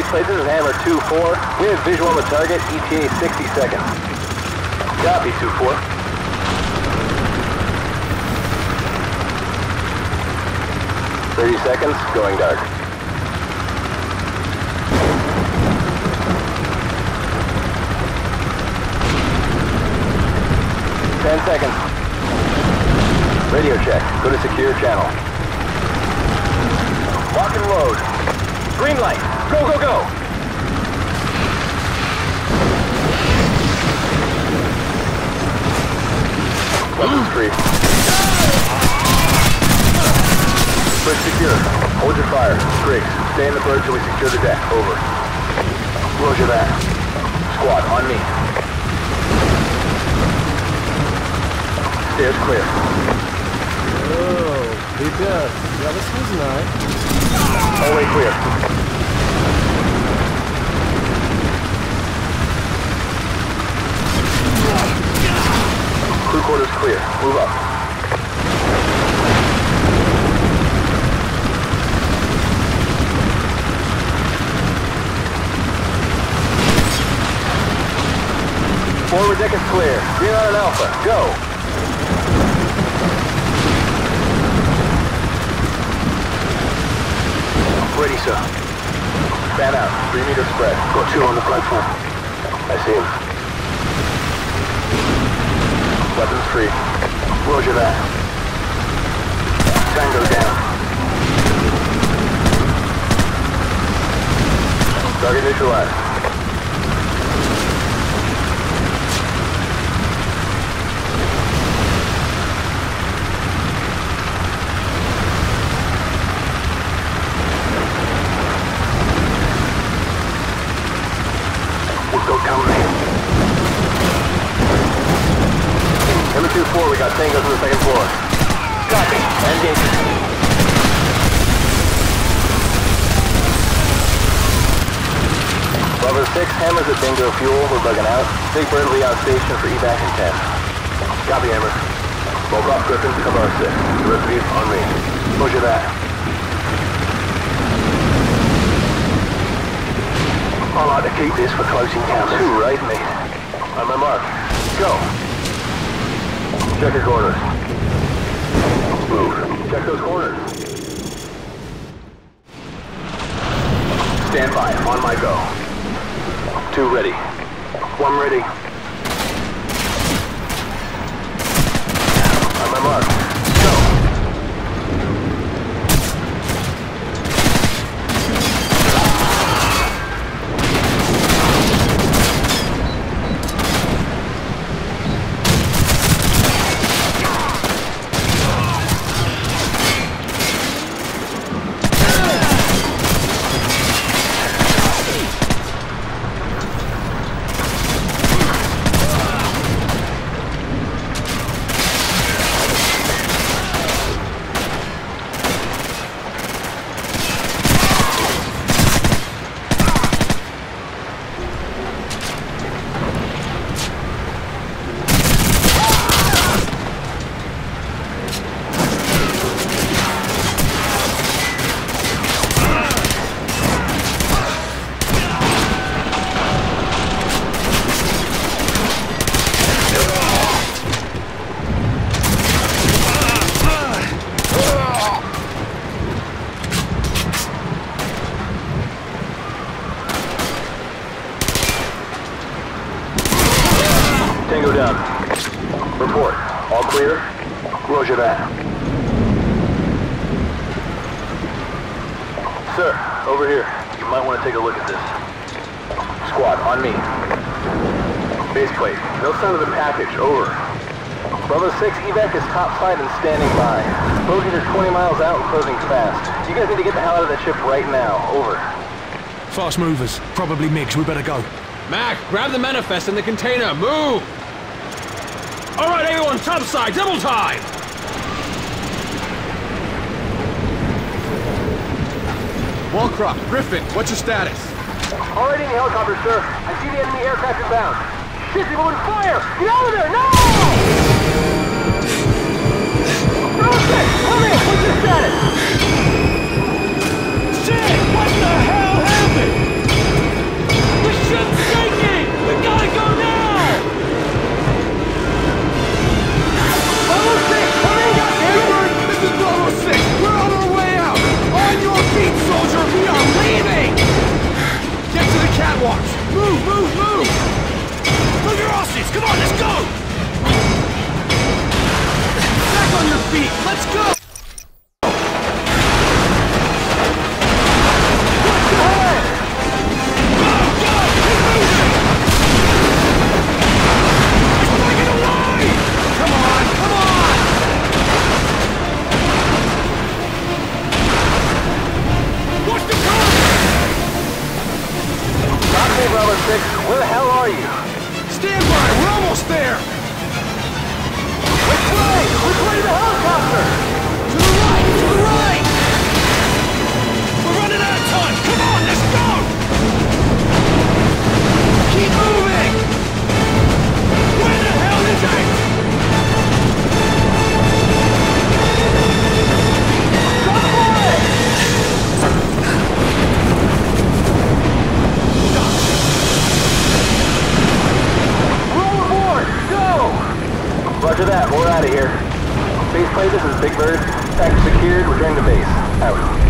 Place, this is Hammer 2-4. We have visual on the target, ETA 60 seconds. Copy, 2-4. Seconds, going dark. 10 seconds. Radio check. Go to secure channel. Lock and load. Green light. Go, go, go! Weapons free. Bridge secure. Hold your fire. Griggs, stay in the bird till we secure the deck. Over. Roger that. Squad, on me. Stairs clear. Oh, he does. Yeah, this was nice. Hallway clear. Crew quarters clear. Move up. Forward deck is clear. Green on an Alpha. Go! Ready, sir. Fan out. 3 meter spread. Got 2 on the platform. I see him. Weapons free. Roger that. Tango down. Target neutralized. Number 2-4, we got Tangos on the second floor. Copy. Engage. Bravo 6, Hammer's at Bingo Fuel. We're bugging out. Big Bird will be on station for evac in 10. Copy, Hammer. Volkov, Griffin, cover our 6. The rest of you, on me. Roger that. I like to keep this for close encounters. 2, right, mate? On my mark. Go. Check your corners. Move. Check those corners. Stand by. On my go. 2 ready. 1 ready. On my mark. Go. Tango down. Report. All clear? Roger that. Sir, over here. You might want to take a look at this. Squad, on me. Base plate. No sign of the package. Over. Bravo 6, evac is topside and standing by. Bogies are 20 miles out and closing fast. You guys need to get the hell out of that ship right now. Over. Fast movers. Probably MiGs. We better go. Mac, grab the manifest in the container. Move! All right, everyone, topside, double time! Wallcroft, Griffin, what's your status? Already in the helicopter, sir. I see the enemy aircraft inbound. Shit, they're going fire! Get out of there, no! Bravo 6, come in! What's your status? Shit! What the hell happened? let's go! Back on your feet, let's go! Bravo 6, where the hell are you? Stand by, we're almost there! Which way? Which way to the helicopter? To the right! To the right! We're running out of time! Come on, let's go! Keep moving! Where the hell is it? Go for it! Roll aboard! Go! Roger that, we're out of here. Base plate, this is Big Bird. Package secured, returning to base. Out.